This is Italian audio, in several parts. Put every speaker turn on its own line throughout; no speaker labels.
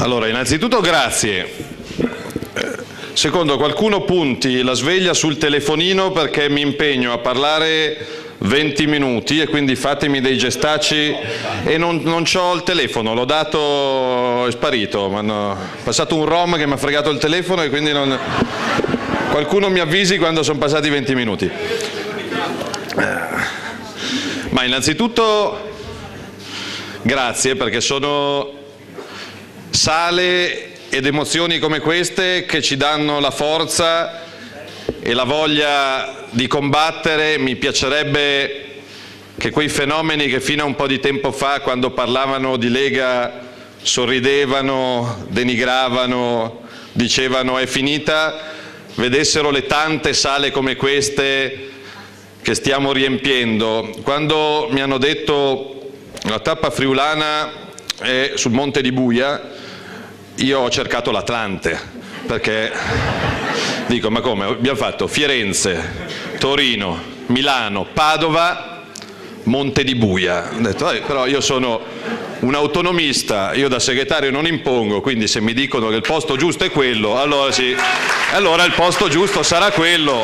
Allora, innanzitutto grazie. Secondo, qualcuno punti la sveglia sul telefonino perché mi impegno a parlare 20 minuti e quindi fatemi dei gestacci e non c'ho il telefono, l'ho dato, è sparito, è passato un rom che mi ha fregato il telefono e quindi non... Qualcuno mi avvisi quando sono passati 20 minuti. Ma innanzitutto grazie, perché sono sale ed emozioni come queste che ci danno la forza e la voglia di combattere. Mi piacerebbe che quei fenomeni che fino a un po' di tempo fa, quando parlavano di Lega, sorridevano, denigravano, dicevano è finita, vedessero le tante sale come queste che stiamo riempiendo. Quando mi hanno detto la tappa friulana è sul Monte di Buia, io ho cercato l'Atlante, perché dico, ma come? Abbiamo fatto Firenze, Torino, Milano, Padova, Monte di Buia. Ho detto, però io sono un autonomista, io da segretario non impongo, quindi se mi dicono che il posto giusto è quello, allora sì, allora il posto giusto sarà quello.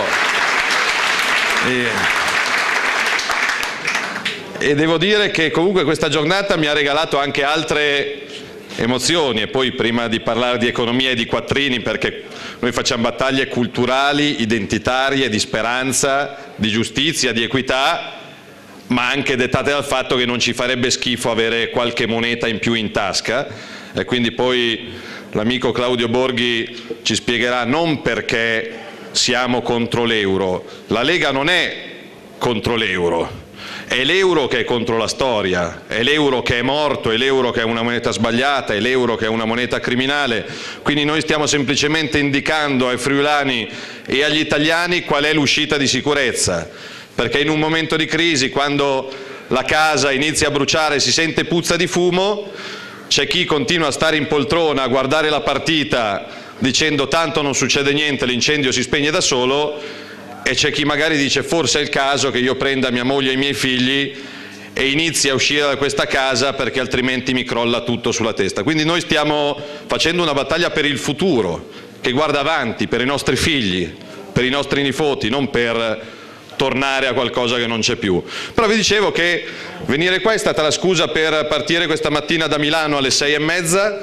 E devo dire che comunque questa giornata mi ha regalato anche altre emozioni, e poi prima di parlare di economia e di quattrini, perché noi facciamo battaglie culturali, identitarie, di speranza, di giustizia, di equità, ma anche dettate dal fatto che non ci farebbe schifo avere qualche moneta in più in tasca, e quindi poi l'amico Claudio Borghi ci spiegherà non perché siamo contro l'euro, la Lega non è contro l'euro, è l'euro che è contro la storia, è l'euro che è morto, è l'euro che è una moneta sbagliata, è l'euro che è una moneta criminale. Quindi noi stiamo semplicemente indicando ai friulani e agli italiani qual è l'uscita di sicurezza, perché in un momento di crisi, quando la casa inizia a bruciare e si sente puzza di fumo, c'è chi continua a stare in poltrona a guardare la partita dicendo tanto non succede niente, l'incendio si spegne da solo, e c'è chi magari dice forse è il caso che io prenda mia moglie e i miei figli e inizi a uscire da questa casa perché altrimenti mi crolla tutto sulla testa. Quindi noi stiamo facendo una battaglia per il futuro, che guarda avanti, per i nostri figli, per i nostri nipoti, non per tornare a qualcosa che non c'è più. Però vi dicevo che venire qua è stata la scusa per partire questa mattina da Milano alle 6:30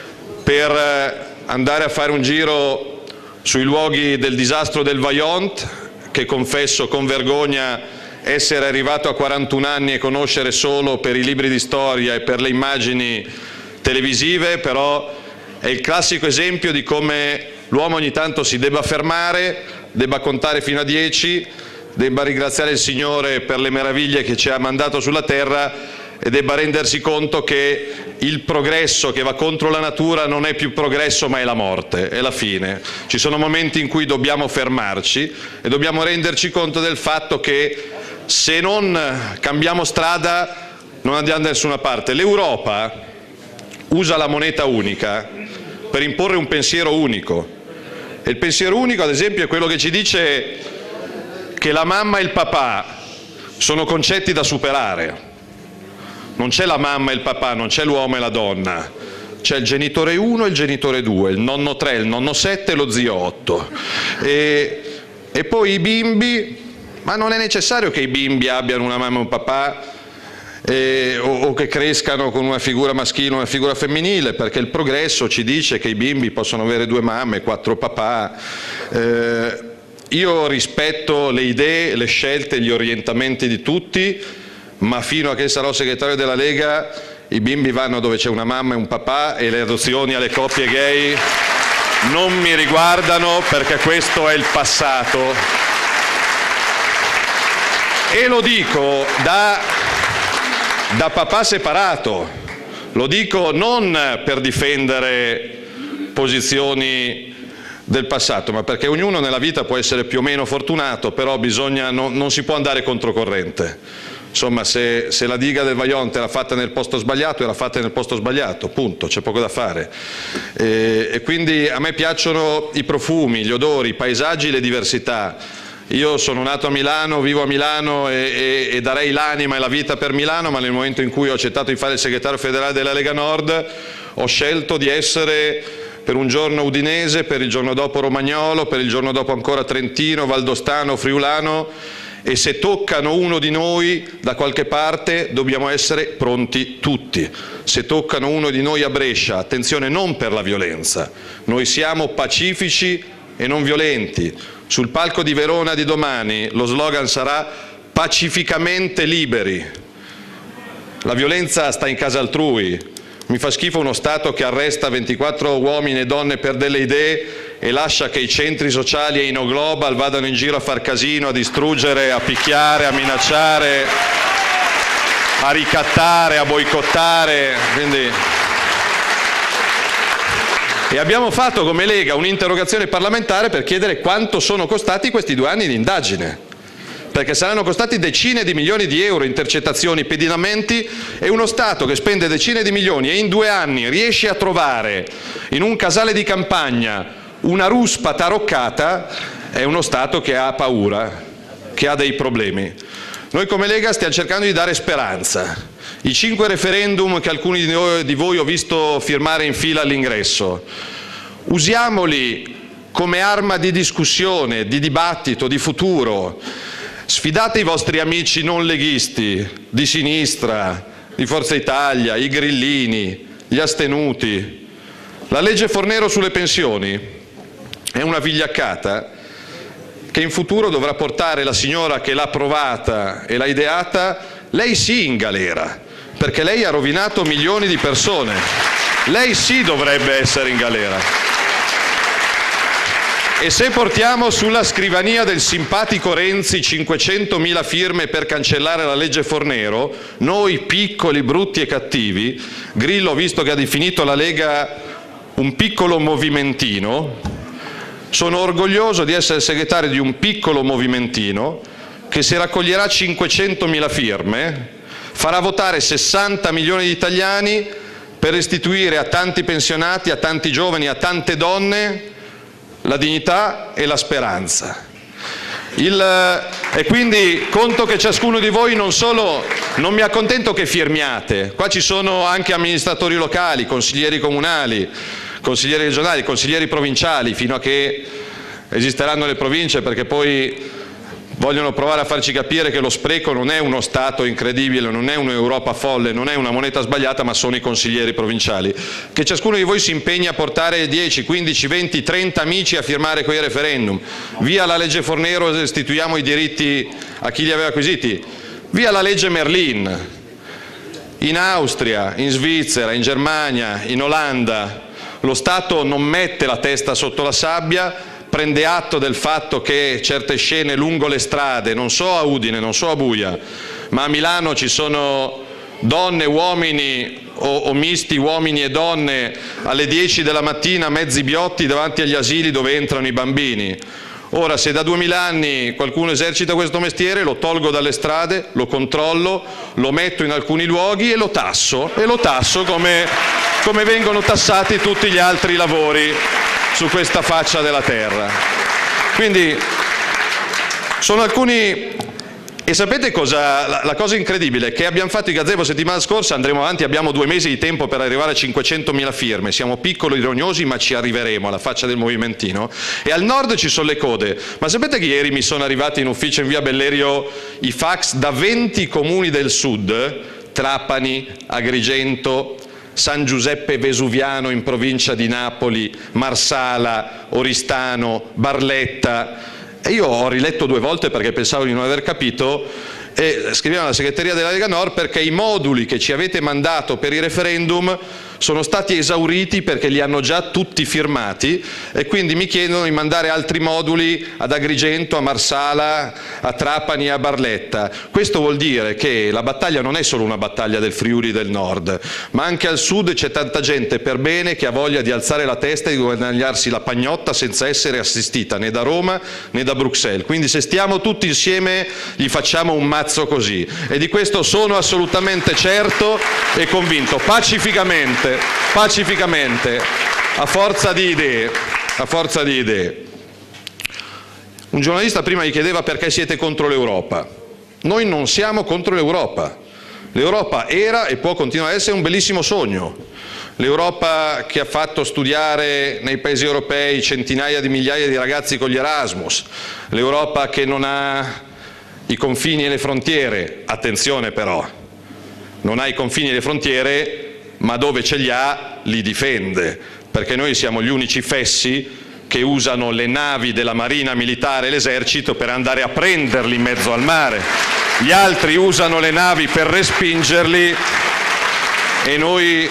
per andare a fare un giro sui luoghi del disastro del Vajont, che confesso con vergogna essere arrivato a 41 anni e conoscere solo per i libri di storia e per le immagini televisive, però è il classico esempio di come l'uomo ogni tanto si debba fermare, debba contare fino a 10, debba ringraziare il Signore per le meraviglie che ci ha mandato sulla terra e debba rendersi conto che il progresso che va contro la natura non è più progresso ma è la morte, è la fine. Ci sono momenti in cui dobbiamo fermarci e dobbiamo renderci conto del fatto che se non cambiamo strada non andiamo da nessuna parte. L'Europa usa la moneta unica per imporre un pensiero unico, e il pensiero unico ad esempio è quello che ci dice che la mamma e il papà sono concetti da superare. Non c'è la mamma e il papà, non c'è l'uomo e la donna, c'è il genitore 1 e il genitore 2, il nonno 3, il nonno 7 e lo zio 8. E poi i bimbi, ma non è necessario che i bimbi abbiano una mamma e un papà o che crescano con una figura maschile o una figura femminile, perché il progresso ci dice che i bimbi possono avere 2 mamme, 4 papà. Io rispetto le idee, le scelte, gli orientamenti di tutti, ma fino a che sarò segretario della Lega i bimbi vanno dove c'è una mamma e un papà, e le adozioni alle coppie gay non mi riguardano, perché questo è il passato. E lo dico da papà separato, lo dico non per difendere posizioni del passato, ma perché ognuno nella vita può essere più o meno fortunato, però non si può andare controcorrente. Insomma, se la diga del Vajont era fatta nel posto sbagliato, era fatta nel posto sbagliato, punto, c'è poco da fare. E quindi a me piacciono i profumi, gli odori, i paesaggi, le diversità. Io sono nato a Milano, vivo a Milano e darei l'anima e la vita per Milano, ma nel momento in cui ho accettato di fare il segretario federale della Lega Nord Ho scelto di essere per un giorno udinese, per il giorno dopo romagnolo, per il giorno dopo ancora trentino, valdostano, friulano, e se toccano uno di noi da qualche parte dobbiamo essere pronti tutti. Se toccano uno di noi a Brescia, attenzione, non per la violenza, noi siamo pacifici e non violenti. Sul palco di Verona di domani lo slogan sarà pacificamente liberi. La violenza sta in casa altrui. Mi fa schifo uno Stato che arresta 24 uomini e donne per delle idee e lascia che i centri sociali e i no global vadano in giro a far casino, a distruggere, a picchiare, a minacciare, a ricattare, a boicottare. Quindi... E abbiamo fatto come Lega un'interrogazione parlamentare per chiedere quanto sono costati questi 2 anni di indagine, perché saranno costati decine di milioni di euro, intercettazioni, pedinamenti, e uno Stato che spende decine di milioni e in 2 anni riesce a trovare in un casale di campagna una ruspa taroccata è uno Stato che ha paura, che ha dei problemi. Noi come Lega stiamo cercando di dare speranza. I 5 referendum che alcuni di voi ho visto firmare in fila all'ingresso, usiamoli come arma di discussione, di dibattito, di futuro. Sfidate i vostri amici non leghisti, di sinistra, di Forza Italia, i grillini, gli astenuti. La legge Fornero sulle pensioni è una vigliaccata che in futuro dovrà portare la signora che l'ha approvata e l'ha ideata, lei sì, in galera, perché lei ha rovinato milioni di persone. Lei sì dovrebbe essere in galera. E se portiamo sulla scrivania del simpatico Renzi 500.000 firme per cancellare la legge Fornero, noi piccoli, brutti e cattivi, Grillo, visto che ha definito la Lega un piccolo movimentino, sono orgoglioso di essere segretario di un piccolo movimentino che se raccoglierà 500.000 firme farà votare 60 milioni di italiani per restituire a tanti pensionati, a tanti giovani, a tante donne la dignità e la speranza. E quindi conto che ciascuno di voi non mi accontento che firmiate, qua ci sono anche amministratori locali, consiglieri comunali, consiglieri regionali, consiglieri provinciali, fino a che esisteranno le province, perché poi vogliono provare a farci capire che lo spreco non è uno Stato incredibile, non è un'Europa folle, non è una moneta sbagliata, ma sono i consiglieri provinciali. Che ciascuno di voi si impegni a portare 10, 15, 20, 30 amici a firmare quei referendum. Via la legge Fornero, restituiamo i diritti a chi li aveva acquisiti. Via la legge Merlin. In Austria, in Svizzera, in Germania, in Olanda, lo Stato non mette la testa sotto la sabbia, prende atto del fatto che certe scene lungo le strade, non so a Udine, non so a Buia, ma a Milano ci sono donne, uomini o misti uomini e donne alle 10 della mattina mezzi biotti davanti agli asili dove entrano i bambini. Ora, se da 2000 anni qualcuno esercita questo mestiere, lo tolgo dalle strade, lo controllo, lo metto in alcuni luoghi e lo tasso come vengono tassati tutti gli altri lavori su questa faccia della terra. Quindi sono alcuni... E sapete cosa? La cosa incredibile è che abbiamo fatto i gazebo settimana scorsa, andremo avanti, abbiamo 2 mesi di tempo per arrivare a 500.000 firme, siamo piccoli, rognosi, ma ci arriveremo alla faccia del movimentino. E al nord ci sono le code, ma sapete che ieri mi sono arrivati in ufficio in via Bellerio i fax da 20 comuni del sud, Trapani, Agrigento, San Giuseppe Vesuviano in provincia di Napoli, Marsala, Oristano, Barletta. E io ho riletto 2 volte perché pensavo di non aver capito, e scrivevano alla segreteria della Lega Nord perché i moduli che ci avete mandato per i referendum sono stati esauriti perché li hanno già tutti firmati, e quindi mi chiedono di mandare altri moduli ad Agrigento, a Marsala, a Trapani e a Barletta. Questo vuol dire che la battaglia non è solo una battaglia del Friuli del Nord, ma anche al Sud c'è tanta gente per bene che ha voglia di alzare la testa e di guadagnarsi la pagnotta senza essere assistita né da Roma né da Bruxelles. Quindi se stiamo tutti insieme gli facciamo un mazzo così, e di questo sono assolutamente certo e convinto, pacificamente, a forza di idee. Un giornalista prima gli chiedeva perché siete contro l'Europa. Noi non siamo contro l'Europa. L'Europa era e può continuare a essere un bellissimo sogno. l'Europa che ha fatto studiare nei paesi europei centinaia di migliaia di ragazzi con gli Erasmus, l'Europa che non ha i confini e le frontiere, attenzione però, non ha i confini e le frontiere, ma dove ce li ha li difende, perché noi siamo gli unici fessi che usano le navi della Marina Militare e l'Esercito per andare a prenderli in mezzo al mare. Gli altri usano le navi per respingerli e noi...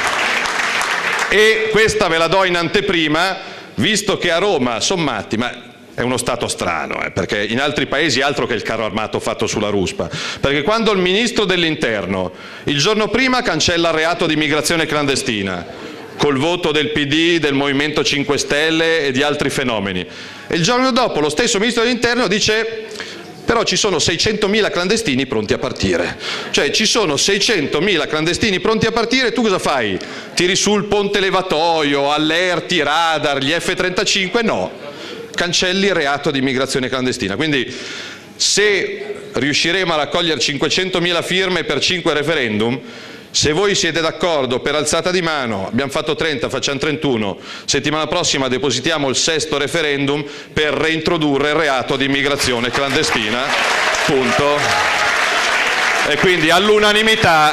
E questa ve la do in anteprima, visto che a Roma, Sommati, ma è uno stato strano, perché in altri paesi altro che il carro armato fatto sulla ruspa, perché quando il ministro dell'Interno il giorno prima cancella il reato di immigrazione clandestina, col voto del PD, del Movimento 5 Stelle e di altri fenomeni, e il giorno dopo lo stesso ministro dell'Interno dice però ci sono 600.000 clandestini pronti a partire. Cioè ci sono 600.000 clandestini pronti a partire, tu cosa fai? Tiri su il ponte levatoio, allerti, radar, gli F-35? No, cancelli il reato di immigrazione clandestina. Quindi se riusciremo a raccogliere 500.000 firme per 5 referendum, se voi siete d'accordo per alzata di mano, abbiamo fatto 30, facciamo 31, settimana prossima depositiamo il 6º referendum per reintrodurre il reato di immigrazione clandestina, punto. E quindi all'unanimità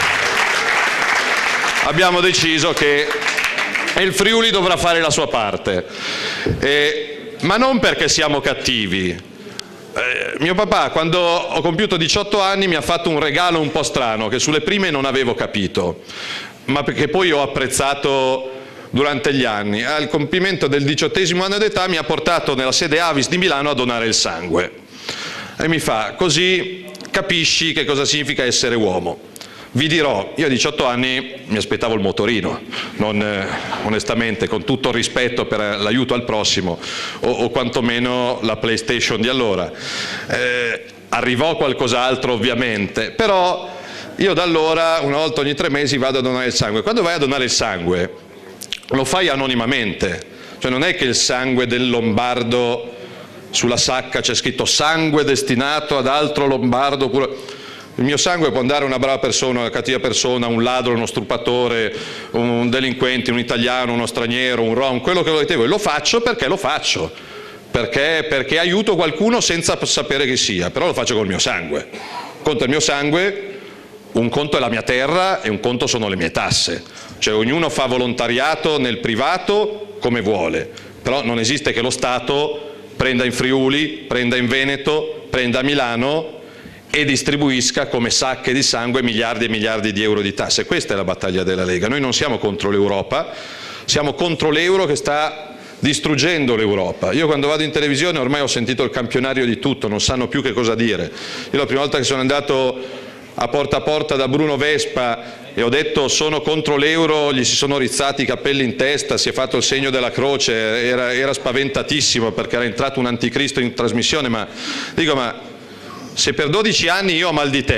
abbiamo deciso che il Friuli dovrà fare la sua parte, ma non perché siamo cattivi. Mio papà, quando ho compiuto 18 anni, mi ha fatto un regalo un po' strano, che sulle prime non avevo capito, ma perché poi ho apprezzato durante gli anni. Al compimento del 18° anno d'età mi ha portato nella sede Avis di Milano a donare il sangue. E mi fa, così capisci che cosa significa essere uomo. Vi dirò, io a 18 anni mi aspettavo il motorino, onestamente, con tutto il rispetto per l'aiuto al prossimo, o quantomeno la PlayStation di allora. Arrivò qualcos'altro ovviamente, però io da allora, una volta ogni 3 mesi, vado a donare il sangue. Quando vai a donare il sangue lo fai anonimamente, cioè non è che il sangue del lombardo sulla sacca c'è scritto sangue destinato ad altro lombardo. Il mio sangue può andare a una brava persona, una cattiva persona, un ladro, uno struppatore, un delinquente, un italiano, uno straniero, un rom, quello che volete voi. Lo faccio perché lo faccio, perché aiuto qualcuno senza sapere chi sia, però lo faccio col mio sangue. Conto il mio sangue, un conto è la mia terra e un conto sono le mie tasse. Cioè ognuno fa volontariato nel privato come vuole, però non esiste che lo Stato prenda in Friuli, prenda in Veneto, prenda a Milano e distribuisca come sacche di sangue miliardi e miliardi di euro di tasse. Questa è la battaglia della Lega. Noi non siamo contro l'Europa, siamo contro l'euro che sta distruggendo l'Europa. Io quando vado in televisione ormai ho sentito il campionario di tutto, non sanno più che cosa dire. Io la prima volta che sono andato a porta da Bruno Vespa e ho detto sono contro l'euro, gli si sono rizzati i capelli in testa, si è fatto il segno della croce, era spaventatissimo perché era entrato un anticristo in trasmissione, ma dico ma se per 12 anni io ho mal di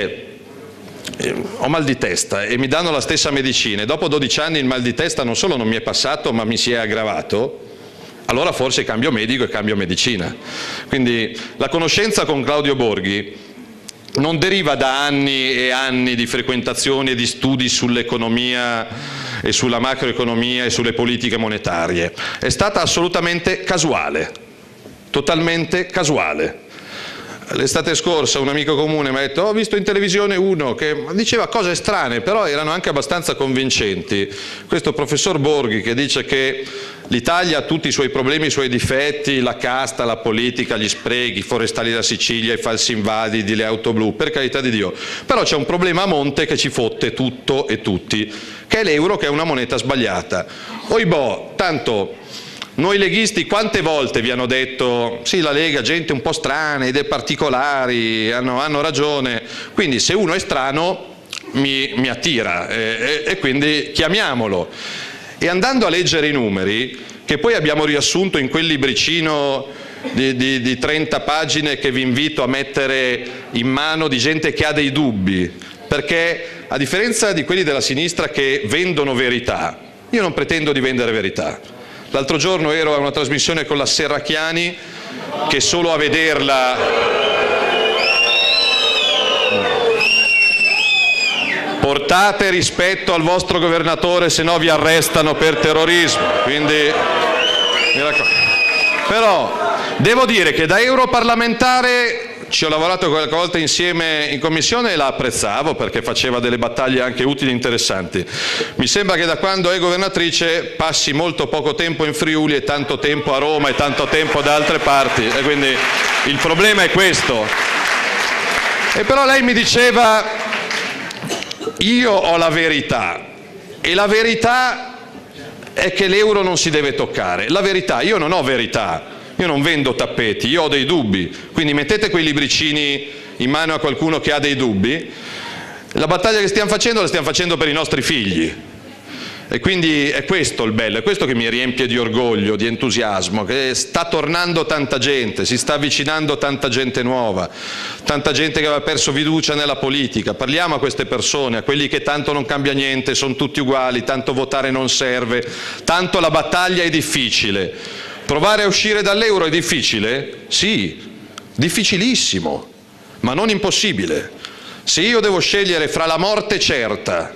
testa e mi danno la stessa medicina e dopo 12 anni il mal di testa non solo non mi è passato ma mi si è aggravato, allora forse cambio medico e cambio medicina. Quindi la conoscenza con Claudio Borghi non deriva da anni e anni di frequentazioni e di studi sull'economia e sulla macroeconomia e sulle politiche monetarie, è stata assolutamente casuale, totalmente casuale. L'estate scorsa un amico comune mi ha detto ho visto in televisione uno che diceva cose strane però erano anche abbastanza convincenti, questo professor Borghi che dice che l'Italia ha tutti i suoi problemi, i suoi difetti, la casta, la politica, gli sprechi, i forestali della Sicilia, i falsi invalidi, le auto blu, per carità di Dio, però c'è un problema a monte che ci fotte tutto e tutti, che è l'euro, che è una moneta sbagliata. Oibò, tanto noi leghisti quante volte vi hanno detto sì la Lega, gente un po' strana, idee particolari, hanno ragione, quindi se uno è strano mi attira e quindi chiamiamolo. E andando a leggere i numeri, che poi abbiamo riassunto in quel libricino di 30 pagine che vi invito a mettere in mano di gente che ha dei dubbi, perché a differenza di quelli della sinistra che vendono verità, io non pretendo di vendere verità. L'altro giorno ero a una trasmissione con la Serracchiani che solo a vederla portate rispetto al vostro governatore, se no vi arrestano per terrorismo. Quindi, mi raccomando. Però devo dire che da europarlamentare ci ho lavorato qualche volta insieme in commissione e la apprezzavo perché faceva delle battaglie anche utili e interessanti. Mi sembra che da quando è governatrice passi molto poco tempo in Friuli e tanto tempo a Roma e tanto tempo da altre parti, e quindi il problema è questo. E però lei mi diceva: io ho la verità, e la verità è che l'euro non si deve toccare. La verità, io non ho verità. Io non vendo tappeti, io ho dei dubbi, quindi mettete quei libricini in mano a qualcuno che ha dei dubbi. La battaglia che stiamo facendo la stiamo facendo per i nostri figli, e quindi è questo il bello, è questo che mi riempie di orgoglio, di entusiasmo, che sta tornando tanta gente, si sta avvicinando tanta gente nuova, tanta gente che aveva perso fiducia nella politica. Parliamo a queste persone, a quelli che tanto non cambia niente, sono tutti uguali, tanto votare non serve, tanto la battaglia è difficile. Provare a uscire dall'euro è difficile? Sì, difficilissimo, ma non impossibile. Se io devo scegliere fra la morte certa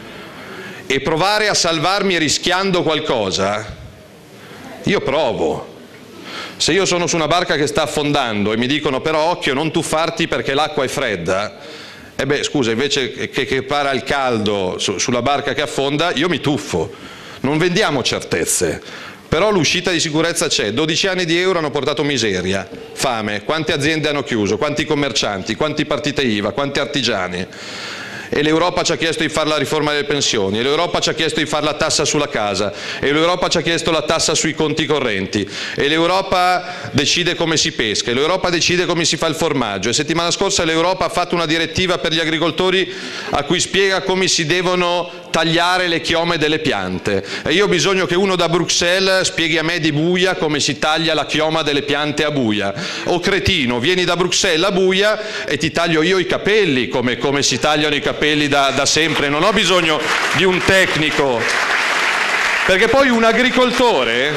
e provare a salvarmi rischiando qualcosa, io provo. Se io sono su una barca che sta affondando e mi dicono però occhio non tuffarti perché l'acqua è fredda, scusa, invece che para il caldo sulla barca che affonda, io mi tuffo. Non vendiamo certezze. Però l'uscita di sicurezza c'è. 12 anni di euro hanno portato miseria, fame, quante aziende hanno chiuso, quanti commercianti, quanti partite IVA, quanti artigiani. E l'Europa ci ha chiesto di fare la riforma delle pensioni, e l'Europa ci ha chiesto di fare la tassa sulla casa, e l'Europa ci ha chiesto la tassa sui conti correnti, e l'Europa decide come si pesca, e l'Europa decide come si fa il formaggio. E settimana scorsa l'Europa ha fatto una direttiva per gli agricoltori a cui spiega come si devono tagliare le chiome delle piante, e io ho bisogno che uno da Bruxelles spieghi a me di Buia come si taglia la chioma delle piante a Buia. O cretino, vieni da Bruxelles a Buia e ti taglio io i capelli come si tagliano i capelli da sempre, non ho bisogno di un tecnico, perché poi un agricoltore,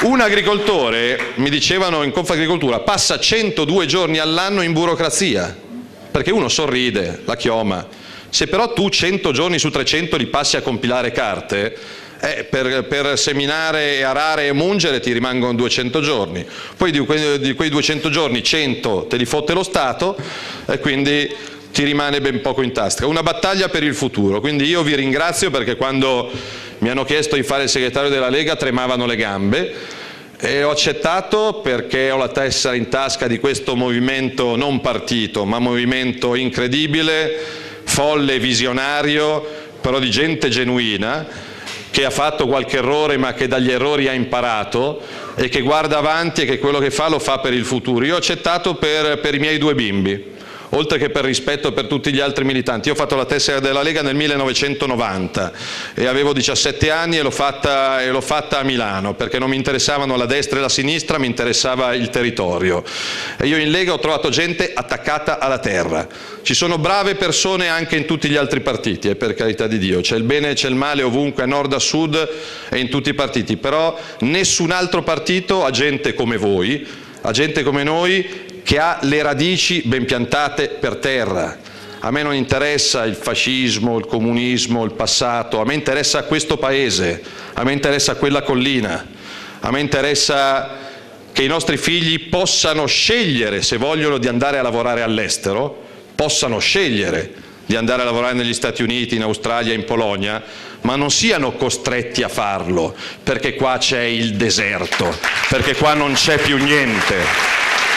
mi dicevano in Confagricoltura, passa 102 giorni all'anno in burocrazia, perché uno sorride, la chioma. Se però tu 100 giorni su 300 li passi a compilare carte, per seminare, e arare e mungere ti rimangono 200 giorni. Poi di quei 200 giorni 100 te li fotte lo Stato e quindi ti rimane ben poco in tasca. Una battaglia per il futuro. Quindi io vi ringrazio perché quando mi hanno chiesto di fare il segretario della Lega tremavano le gambe. E ho accettato perché ho la tessera in tasca di questo movimento, non partito, ma movimento incredibile, folle, visionario, però di gente genuina, che ha fatto qualche errore ma che dagli errori ha imparato e che guarda avanti e che quello che fa lo fa per il futuro. Io ho accettato per i miei 2 bimbi, oltre che per rispetto per tutti gli altri militanti. Io ho fatto la tessera della Lega nel 1990 e avevo 17 anni e l'ho fatta a Milano, perché non mi interessavano la destra e la sinistra, mi interessava il territorio. E io in Lega ho trovato gente attaccata alla terra. Ci sono brave persone anche in tutti gli altri partiti, per carità di Dio, c'è il bene e c'è il male ovunque, a nord, a sud e in tutti i partiti, però nessun altro partito ha gente come voi, ha gente come noi, che ha le radici ben piantate per terra. A me non interessa il fascismo, il comunismo, il passato, a me interessa questo paese, a me interessa quella collina, a me interessa che i nostri figli possano scegliere, se vogliono, di andare a lavorare all'estero, possano scegliere di andare a lavorare negli Stati Uniti, in Australia, in Polonia, ma non siano costretti a farlo, perché qua c'è il deserto, perché qua non c'è più niente.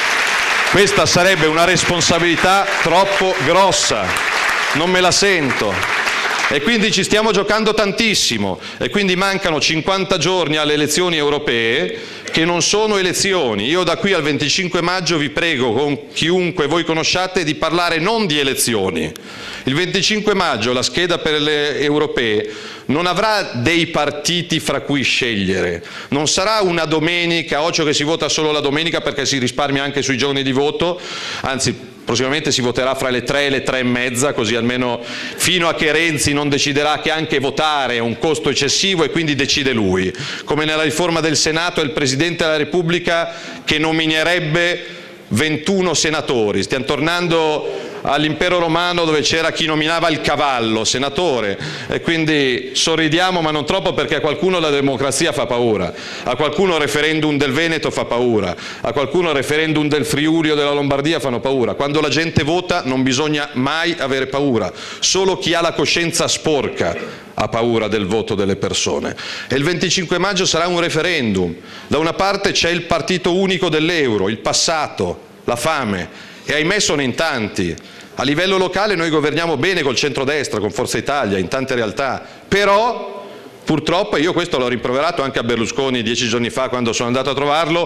Questa sarebbe una responsabilità troppo grossa, non me la sento. E quindi ci stiamo giocando tantissimo e quindi mancano 50 giorni alle elezioni europee, che non sono elezioni. Io da qui al 25 maggio vi prego, con chiunque voi conosciate, di parlare non di elezioni. Il 25 maggio la scheda per le europee non avrà dei partiti fra cui scegliere, non sarà una domenica, occhio che si vota solo la domenica perché si risparmia anche sui giorni di voto, anzi prossimamente si voterà fra le 3 e le 3 e mezza, così almeno fino a che Renzi non deciderà che anche votare è un costo eccessivo e quindi decide lui, come nella riforma del Senato è il Presidente della Repubblica che nominerebbe 21 senatori. Stiamo tornando all'impero romano dove c'era chi nominava il cavallo senatore, e quindi sorridiamo ma non troppo, perché a qualcuno la democrazia fa paura, a qualcuno il referendum del Veneto fa paura, a qualcuno il referendum del Friuli o della Lombardia fanno paura. Quando la gente vota non bisogna mai avere paura, solo chi ha la coscienza sporca ha paura del voto delle persone. E il 25 maggio sarà un referendum. Da una parte c'è il partito unico dell'euro, il passato, la fame, e ahimè sono in tanti. A livello locale noi governiamo bene col centrodestra, con Forza Italia, in tante realtà, però purtroppo, io questo l'ho rimproverato anche a Berlusconi 10 giorni fa quando sono andato a trovarlo,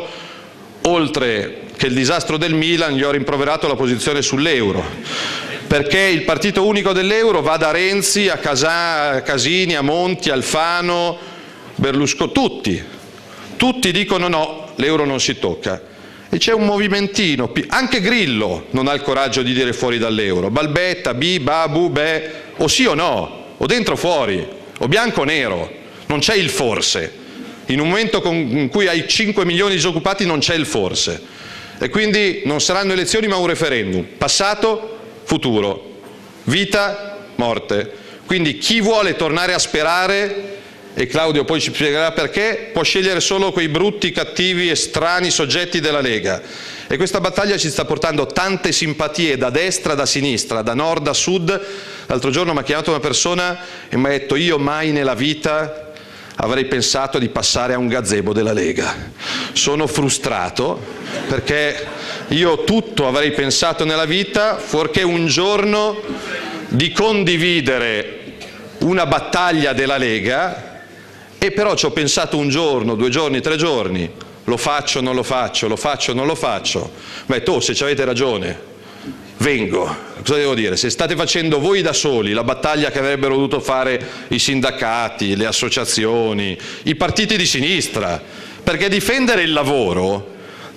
oltre che il disastro del Milan gli ho rimproverato la posizione sull'euro. Perché il partito unico dell'euro va da Renzi a Casini, a Monti, Alfano, Berlusconi, tutti dicono no, l'euro non si tocca. E c'è un movimentino, anche Grillo non ha il coraggio di dire fuori dall'euro, Balbetta, Babu, o sì o no, o dentro o fuori, o bianco o nero, non c'è il forse. In un momento in cui hai 5 milioni di disoccupati non c'è il forse. E quindi non saranno elezioni ma un referendum, passato, futuro, vita, morte. Quindi chi vuole tornare a sperare, e Claudio poi ci spiegherà perché, può scegliere solo quei brutti, cattivi e strani soggetti della Lega. E questa battaglia ci sta portando tante simpatie da destra, da sinistra, da nord a sud. L'altro giorno mi ha chiamato una persona e mi ha detto: io mai nella vita avrei pensato di passare a un gazebo della Lega. Sono frustrato perché io tutto avrei pensato nella vita fuorché un giorno di condividere una battaglia della Lega, e però ci ho pensato un giorno, 2 giorni, 3 giorni, lo faccio, non lo faccio, lo faccio, non lo faccio. Ma se ci avete ragione, vengo. Cosa devo dire? Se state facendo voi da soli la battaglia che avrebbero dovuto fare i sindacati, le associazioni, i partiti di sinistra, perché difendere il lavoro,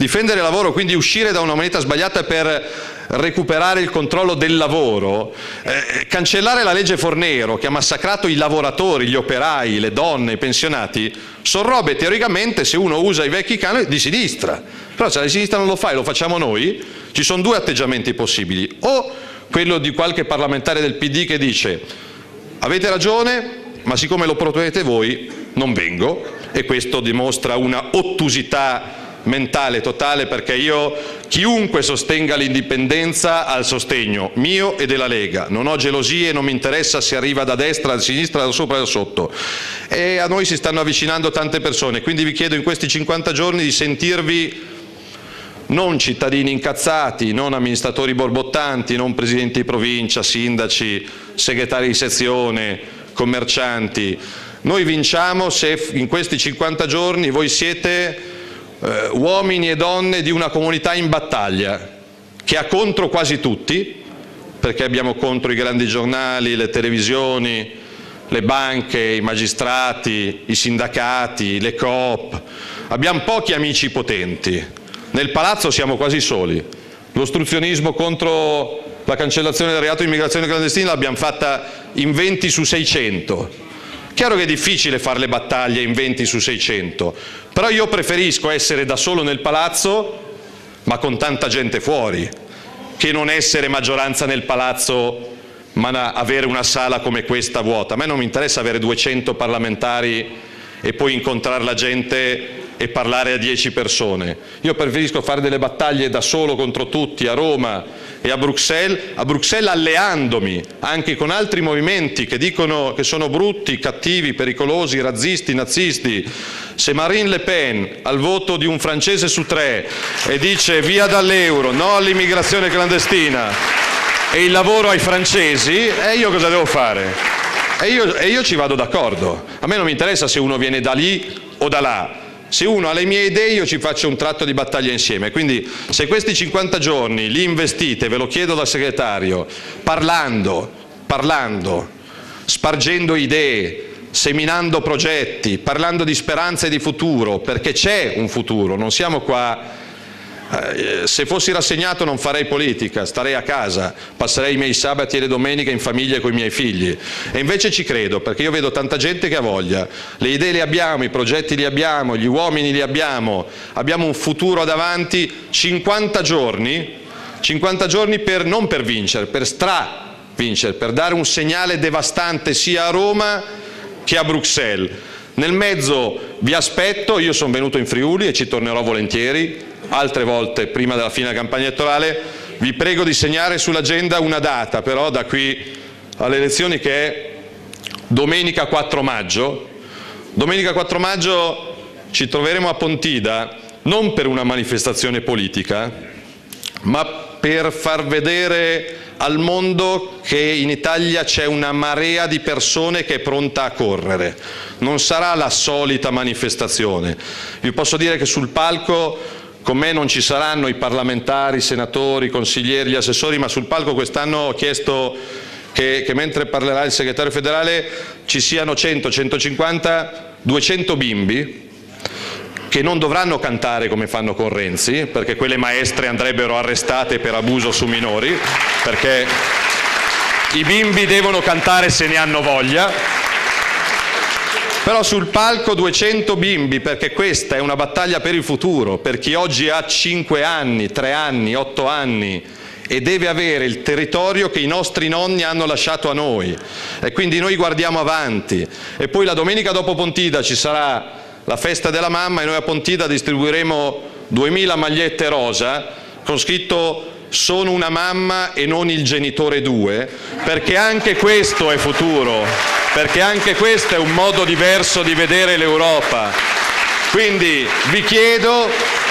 quindi uscire da una moneta sbagliata per recuperare il controllo del lavoro, cancellare la legge Fornero che ha massacrato i lavoratori, gli operai, le donne, i pensionati, sono robe teoricamente, se uno usa i vecchi canoni, di sinistra. Però se la sinistra non lo fa e lo facciamo noi, ci sono 2 atteggiamenti possibili: o quello di qualche parlamentare del PD che dice avete ragione, ma siccome lo proponete voi non vengo, e questo dimostra una ottusità mentale totale, perché chiunque sostenga l'indipendenza ha il sostegno mio e della Lega, non ho gelosie, non mi interessa se arriva da destra, da sinistra, da sopra o da sotto. E a noi si stanno avvicinando tante persone, quindi vi chiedo in questi 50 giorni di sentirvi non cittadini incazzati, non amministratori borbottanti, non presidenti di provincia, sindaci, segretari di sezione, commercianti. Noi vinciamo se in questi 50 giorni voi siete uomini e donne di una comunità in battaglia, che ha contro quasi tutti, perché abbiamo contro i grandi giornali, le televisioni, le banche, i magistrati, i sindacati, le coop. Abbiamo pochi amici potenti. Nel palazzo siamo quasi soli. L'ostruzionismo contro la cancellazione del reato di immigrazione clandestina l'abbiamo fatta in 20 su 600. Chiaro che è difficile fare le battaglie in 20 su 600, però io preferisco essere da solo nel palazzo, ma con tanta gente fuori, che non essere maggioranza nel palazzo, ma avere una sala come questa vuota. A me non mi interessa avere 200 parlamentari e poi incontrare la gente e parlare a 10 persone. Io preferisco fare delle battaglie da solo contro tutti, a Roma e a Bruxelles alleandomi anche con altri movimenti che dicono che sono brutti, cattivi, pericolosi, razzisti, nazisti. Se Marine Le Pen al voto di un francese su 3 e dice via dall'euro, no all'immigrazione clandestina e il lavoro ai francesi, io cosa devo fare? E io ci vado d'accordo. A me non mi interessa se uno viene da lì o da là. Se uno ha le mie idee, io ci faccio un tratto di battaglia insieme. Quindi se questi 50 giorni li investite, ve lo chiedo dal segretario, parlando, spargendo idee, seminando progetti, parlando di speranza e di futuro, perché c'è un futuro, non siamo qua. Se fossi rassegnato non farei politica, starei a casa, passerei i miei sabati e le domeniche in famiglia con i miei figli. E invece ci credo, perché io vedo tanta gente che ha voglia. Le idee le abbiamo, i progetti li abbiamo, gli uomini li abbiamo un futuro davanti. 50 giorni 50 giorni non per vincere, per stravincere, per dare un segnale devastante sia a Roma che a Bruxelles. Nel mezzo vi aspetto, io sono venuto in Friuli e ci tornerò volentieri, altre volte prima della fine della campagna elettorale. Vi prego di segnare sull'agenda una data, però, da qui alle elezioni, che è domenica 4 maggio. Domenica 4 maggio ci troveremo a Pontida, non per una manifestazione politica, ma per far vedere al mondo che in Italia c'è una marea di persone che è pronta a correre. Non sarà la solita manifestazione. Vi posso dire che sul palco con me non ci saranno i parlamentari, i senatori, i consiglieri, gli assessori, ma sul palco quest'anno ho chiesto che mentre parlerà il segretario federale ci siano 100, 150, 200 bimbi che non dovranno cantare come fanno con Renzi, perché quelle maestre andrebbero arrestate per abuso su minori, perché i bimbi devono cantare se ne hanno voglia. Però sul palco 200 bimbi, perché questa è una battaglia per il futuro, per chi oggi ha 5 anni, 3 anni, 8 anni e deve avere il territorio che i nostri nonni hanno lasciato a noi. E quindi noi guardiamo avanti. E poi la domenica dopo Pontida ci sarà la festa della mamma e noi a Pontida distribuiremo 2000 magliette rosa con scritto "Sono una mamma e non il genitore 2", perché anche questo è futuro, perché anche questo è un modo diverso di vedere l'Europa. Quindi vi chiedo,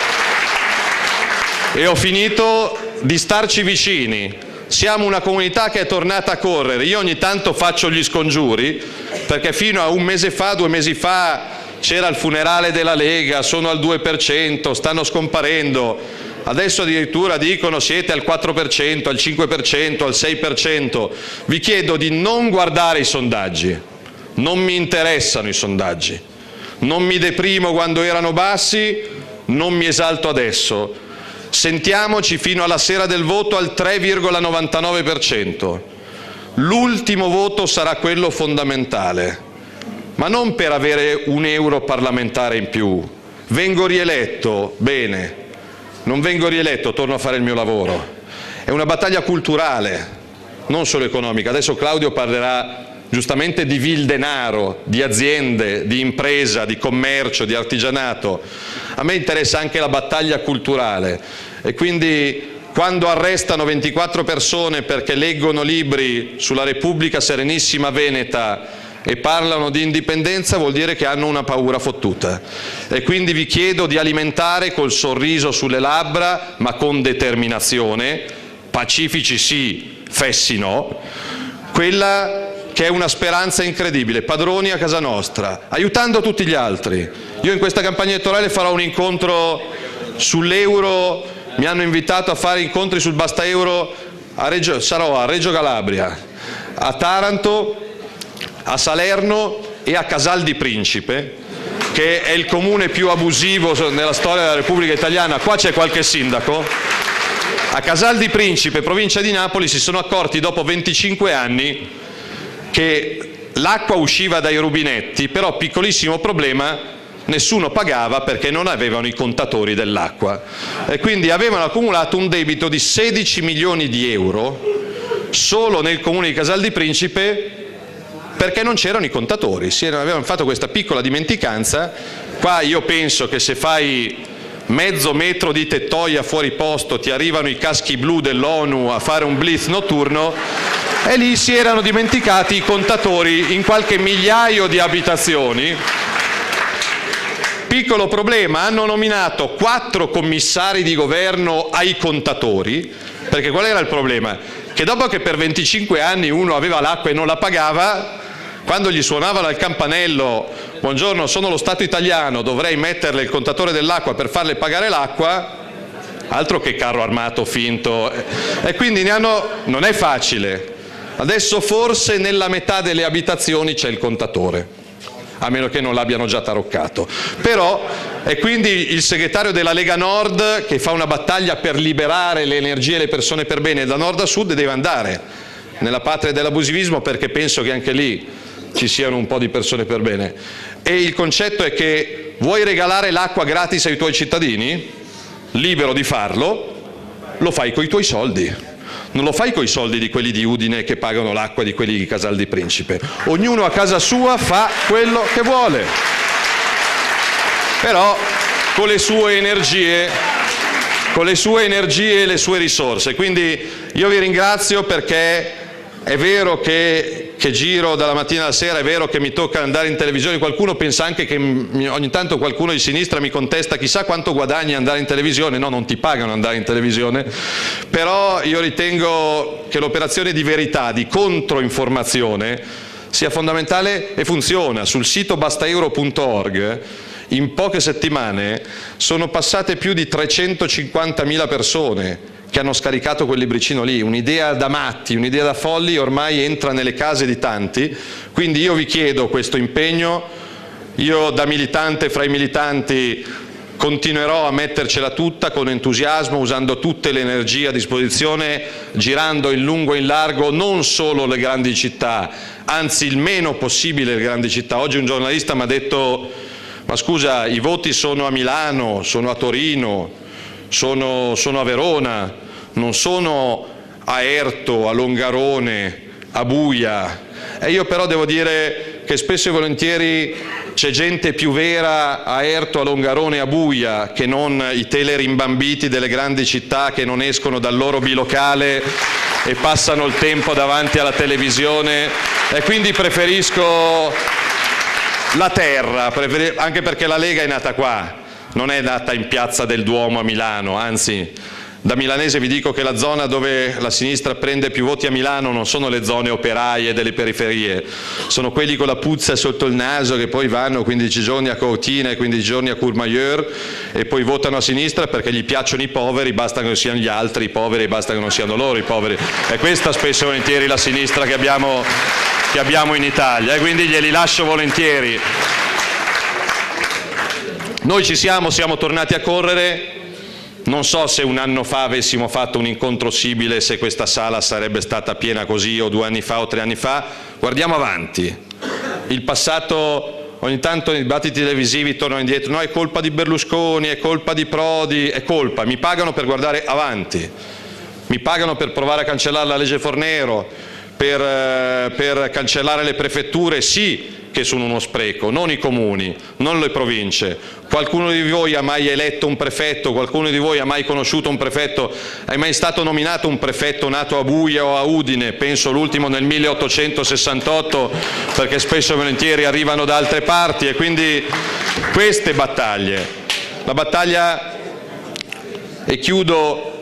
e ho finito, di starci vicini. Siamo una comunità che è tornata a correre. Io ogni tanto faccio gli scongiuri, perché fino a un mese fa, 2 mesi fa, c'era il funerale della Lega, sono al 2%, stanno scomparendo. Adesso addirittura dicono siete al 4%, al 5%, al 6%. Vi chiedo di non guardare i sondaggi. Non mi interessano i sondaggi. Non mi deprimo quando erano bassi, non mi esalto adesso. Sentiamoci fino alla sera del voto al 3,99%. L'ultimo voto sarà quello fondamentale. Ma non per avere un euro parlamentare in più. Vengo rieletto, bene. Non vengo rieletto, torno a fare il mio lavoro. È una battaglia culturale, non solo economica. Adesso Claudio parlerà giustamente di vil denaro, di aziende, di impresa, di commercio, di artigianato. A me interessa anche la battaglia culturale. E quindi quando arrestano 24 persone perché leggono libri sulla Repubblica Serenissima Veneta e parlano di indipendenza, vuol dire che hanno una paura fottuta. E quindi vi chiedo di alimentare col sorriso sulle labbra, ma con determinazione, pacifici sì, fessi no, quella che è una speranza incredibile, padroni a casa nostra, aiutando tutti gli altri. Io in questa campagna elettorale farò un incontro sull'euro, mi hanno invitato a fare incontri sul basta euro, sarò a Reggio Calabria, a Taranto, a Salerno e a Casal di Principe, che è il comune più abusivo nella storia della Repubblica Italiana. Qua c'è qualche sindaco. A Casal di Principe, provincia di Napoli, si sono accorti dopo 25 anni che l'acqua usciva dai rubinetti, però piccolissimo problema, nessuno pagava perché non avevano i contatori dell'acqua. E quindi avevano accumulato un debito di 16 milioni di euro solo nel comune di Casal di Principe, perché non c'erano i contatori, avevano fatto questa piccola dimenticanza. Qua io penso che se fai mezzo metro di tettoia fuori posto ti arrivano i caschi blu dell'ONU a fare un blitz notturno, e lì si erano dimenticati i contatori in qualche migliaio di abitazioni. Piccolo problema, hanno nominato 4 commissari di governo ai contatori, perché qual era il problema? Che dopo che per 25 anni uno aveva l'acqua e non la pagava, quando gli suonavano il campanello, buongiorno, sono lo Stato italiano, dovrei metterle il contatore dell'acqua per farle pagare l'acqua, altro che carro armato finto. E quindi non è facile. Adesso forse nella metà delle abitazioni c'è il contatore, a meno che non l'abbiano già taroccato. Però, e quindi il segretario della Lega Nord, che fa una battaglia per liberare le energie e le persone per bene da nord a sud, deve andare nella patria dell'abusivismo, perché penso che anche lì ci siano un po' di persone per bene. E il concetto è che vuoi regalare l'acqua gratis ai tuoi cittadini? Libero di farlo, lo fai coi tuoi soldi, non lo fai coi soldi di quelli di Udine che pagano l'acqua di quelli di Casal di Principe. Ognuno a casa sua fa quello che vuole, però con le sue energie e le sue risorse. Quindi io vi ringrazio, perché è vero che giro dalla mattina alla sera, è vero che mi tocca andare in televisione, qualcuno pensa anche che ogni tanto qualcuno di sinistra mi contesta chissà quanto guadagni andare in televisione. No, non ti pagano andare in televisione, però io ritengo che l'operazione di verità, di controinformazione sia fondamentale e funziona. Sul sito bastaeuro.org in poche settimane sono passate più di 350.000 persone che hanno scaricato quel libricino lì. Un'idea da matti, un'idea da folli ormai entra nelle case di tanti. Quindi io vi chiedo questo impegno, io da militante fra i militanti continuerò a mettercela tutta con entusiasmo, usando tutte le energie a disposizione, girando in lungo e in largo non solo le grandi città, anzi il meno possibile le grandi città. Oggi un giornalista mi ha detto: ma scusa, i voti sono a Milano, sono a Torino, sono a Verona, non sono a Erto, a Longarone, a Buia. E io però devo dire che spesso e volentieri c'è gente più vera a Erto, a Longarone e a Buia che non i telerimbambiti delle grandi città che non escono dal loro bilocale e passano il tempo davanti alla televisione. E quindi preferisco la terra, anche perché la Lega è nata qua, non è nata in Piazza del Duomo a Milano. Anzi, da milanese vi dico che la zona dove la sinistra prende più voti a Milano non sono le zone operaie delle periferie, sono quelli con la puzza sotto il naso che poi vanno 15 giorni a Cortina e 15 giorni a Courmayeur e poi votano a sinistra perché gli piacciono i poveri, basta che non siano gli altri i poveri, basta che non siano loro i poveri. È questa spesso e volentieri la sinistra che abbiamo in Italia, e quindi glieli lascio volentieri. Noi siamo tornati a correre. Non so se un anno fa avessimo fatto un incontro simile, se questa sala sarebbe stata piena così, o 2 anni fa o 3 anni fa. Guardiamo avanti. Il passato, ogni tanto nei dibattiti televisivi tornano indietro: no, è colpa di Berlusconi, è colpa di Prodi, è colpa. Mi pagano per guardare avanti, mi pagano per provare a cancellare la legge Fornero, per cancellare le prefetture, sì che sono uno spreco, non i comuni, non le province. Qualcuno di voi ha mai eletto un prefetto? Qualcuno di voi ha mai conosciuto un prefetto? È mai stato nominato un prefetto nato a Buia o a Udine? Penso l'ultimo nel 1868, perché spesso e volentieri arrivano da altre parti. E quindi queste battaglie, la battaglia, e chiudo,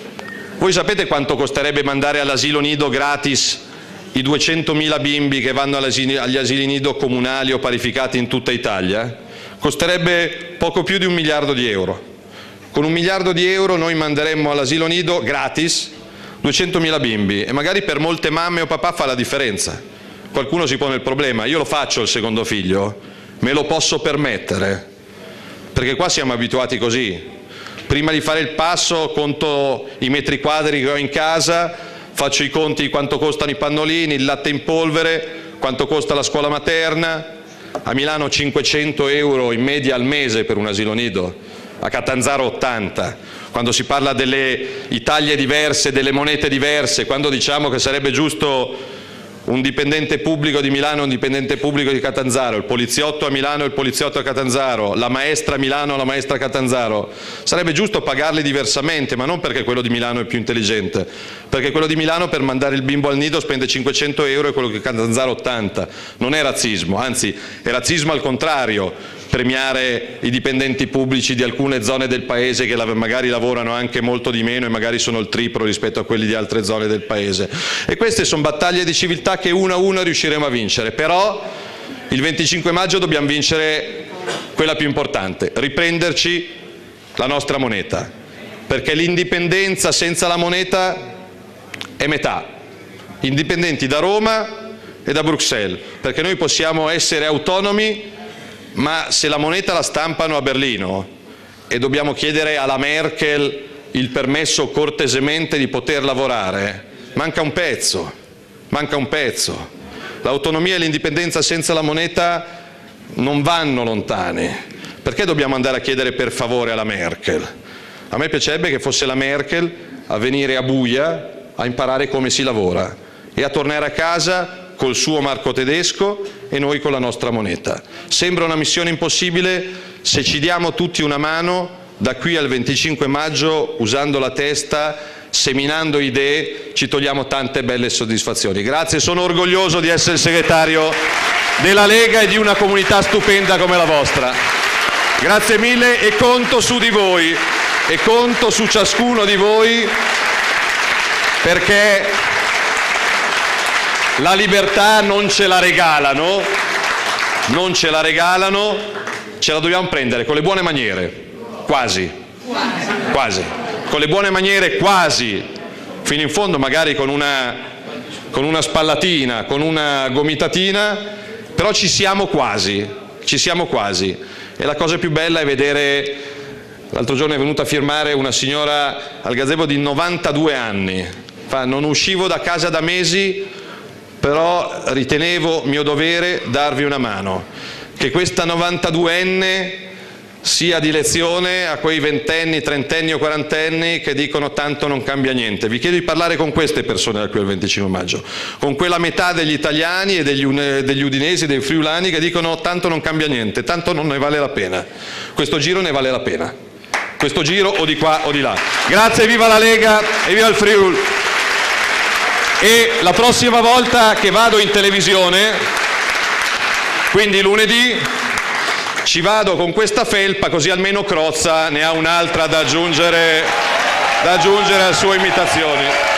voi sapete quanto costerebbe mandare all'asilo nido gratis i 200.000 bimbi che vanno agli asili nido comunali o parificati in tutta Italia? Costerebbe poco più di 1 miliardo di euro. Con 1 miliardo di euro noi manderemmo all'asilo nido gratis 200.000 bimbi, e magari per molte mamme o papà fa la differenza. Qualcuno si pone il problema: io lo faccio il secondo figlio? Me lo posso permettere? Perché qua siamo abituati così. Prima di fare il passo conto i metri quadri che ho in casa, faccio i conti di quanto costano i pannolini, il latte in polvere, quanto costa la scuola materna. A Milano 500 euro in media al mese per un asilo nido, a Catanzaro 80. Quando si parla delle Italie diverse, delle monete diverse, quando diciamo che sarebbe giusto un dipendente pubblico di Milano e un dipendente pubblico di Catanzaro, il poliziotto a Milano e il poliziotto a Catanzaro, la maestra a Milano e la maestra a Catanzaro, sarebbe giusto pagarli diversamente, ma non perché quello di Milano è più intelligente, perché quello di Milano per mandare il bimbo al nido spende 500 euro e quello che Catanzaro 80. Non è razzismo, anzi è razzismo al contrario, premiare i dipendenti pubblici di alcune zone del paese che magari lavorano anche molto di meno e magari sono il triplo rispetto a quelli di altre zone del paese. E queste sono battaglie di civiltà che una a una riusciremo a vincere, però il 25 maggio dobbiamo vincere quella più importante: riprenderci la nostra moneta, perché l'indipendenza senza la moneta è metà, indipendenti da Roma e da Bruxelles, perché noi possiamo essere autonomi, ma se la moneta la stampano a Berlino e dobbiamo chiedere alla Merkel il permesso cortesemente di poter lavorare, manca un pezzo, manca un pezzo. L'autonomia e l'indipendenza senza la moneta non vanno lontani. Perché dobbiamo andare a chiedere per favore alla Merkel? A me piacerebbe che fosse la Merkel a venire a Buia a imparare come si lavora e a tornare a casa col suo marco tedesco e noi con la nostra moneta. Sembra una missione impossibile, se ci diamo tutti una mano da qui al 25 maggio, usando la testa, seminando idee, ci togliamo tante belle soddisfazioni. Grazie, sono orgoglioso di essere segretario della Lega e di una comunità stupenda come la vostra. Grazie mille e conto su di voi, e conto su ciascuno di voi, perché la libertà non ce la regalano, ce la dobbiamo prendere con le buone maniere, quasi, con le buone maniere quasi, fino in fondo magari con una spallatina, con una gomitatina, però ci siamo quasi. E la cosa più bella è vedere, l'altro giorno è venuta a firmare una signora al gazebo di 92 anni, non uscivo da casa da mesi, però ritenevo mio dovere darvi una mano. Che questa 92enne sia di lezione a quei ventenni, trentenni o quarantenni che dicono tanto non cambia niente. Vi chiedo di parlare con queste persone da qui al 25 maggio, con quella metà degli italiani e degli udinesi, dei friulani che dicono tanto non cambia niente, tanto non ne vale la pena. Questo giro ne vale la pena, questo giro o di qua o di là. Grazie, viva la Lega e viva il Friuli. E la prossima volta che vado in televisione, quindi lunedì, ci vado con questa felpa, così almeno Crozza ne ha un'altra da aggiungere alle sue imitazioni.